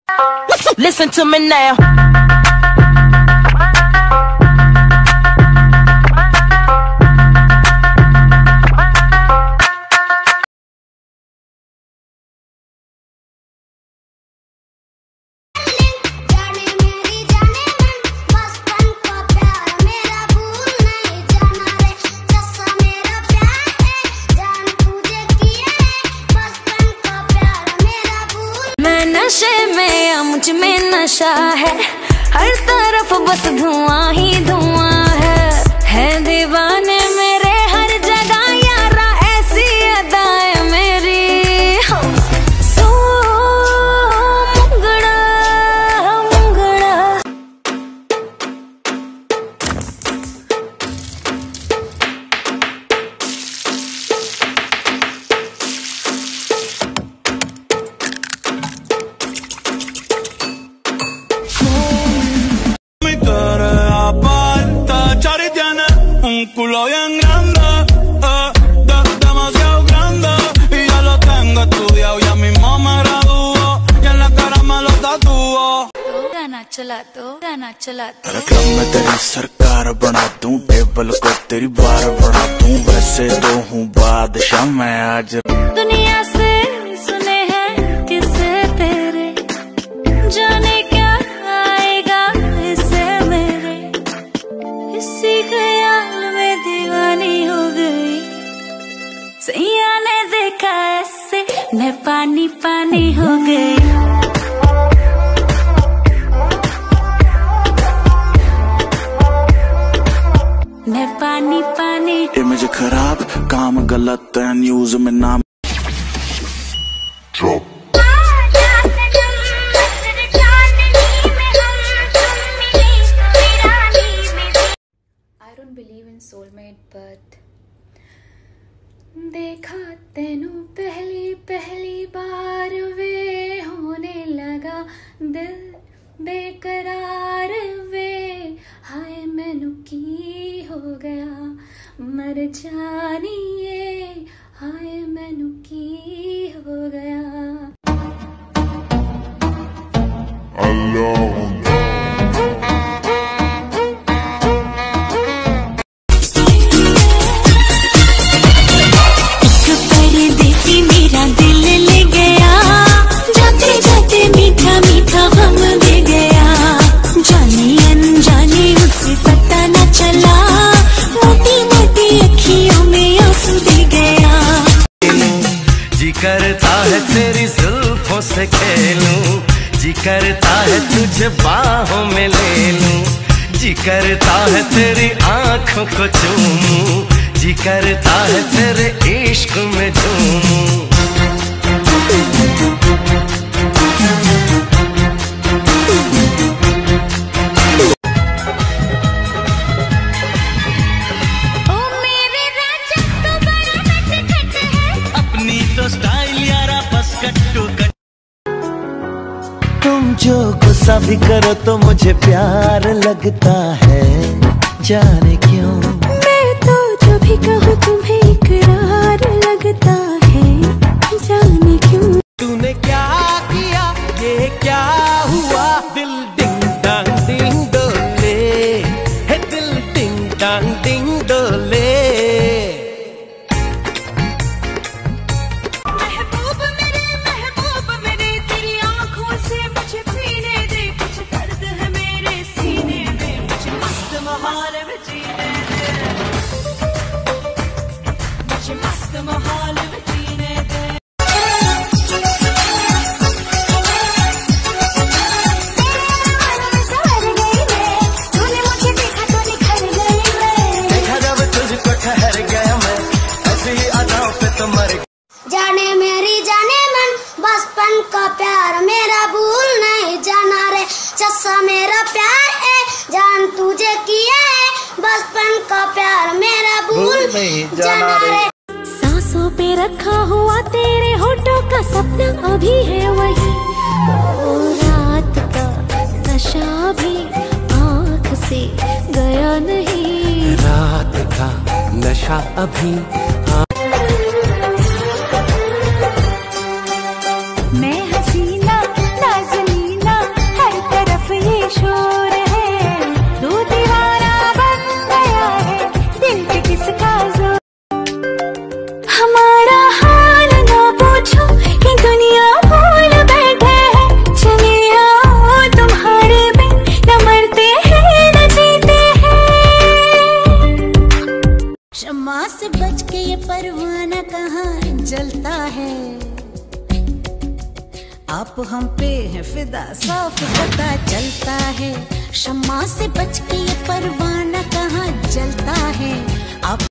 Listen to me now. नशे में या मुझ में नशा है, हर तरफ बस धुआं ही धुआं है दीवाने मेरे हर जगह यारा, ऐसी अदाएं मेरी हो। तो Mungda Mungda culo bien grande, demasiado grande, y ya lo tengo estudiado, ya mismo me graduó, y en la cara me lo tatuó. गाना चला दो रकम में तेरी सरकार बना दूं, टेबल को तेरी बार बना दूं, वैसे तो हूँ बादशाह मैं आज। दुनिया से सुने हैं किसे तेरे, जाने क्या आएगा इससे मेरे, इसी ख्याल में दीवानी हो गई। सैया ने देखा ऐसे मैं पानी पानी हो गई। मैं पानी पानी। इमेज खराब, काम गलत, न्यूज में नाम। I don't believe in soulmate, but देखा तेनू पहली बार वे होने लगा दिल बेकरार वे, हाय मैनू की हो गया मर जानिए, हाय मैनू की हो गया। करता है तेरी जुल्फों से खेलूं, जी करता है तुझे बाहों में ले लूं, जी करता है तेरी आंखों को चूमूं, जी करता है तेरे इश्क में झूमूं। तुम जो गुस्सा भी करो तो मुझे प्यार लगता है, जाने क्यों। मैं तो जो भी कहूँ तुम्हें इकरार लगता है, जाने क्यों। तूने क्या किया, ये क्या हुआ, दिल डिंग डांग डिंग डोले, है दिल डिंग डांग डिंग डोले। जाने मेरी जाने मन बचपन का प्यार मेरा भूल नहीं जाना रे, चस्सा मेरा प्यार है जान तुझे किया है, बचपन का प्यार मेरा भूल नहीं जाना रे। सांसों पे रखा हुआ तेरे होठों का सपना अभी है वही, ओ रात का नशा भी आँख से गया नहीं, रात का नशा अभी मैं हसीना नाज़नीना आप हम पे हैं फिदा, साफ पता चलता है। शम्मा से बच के ये परवाना कहाँ जलता है। आप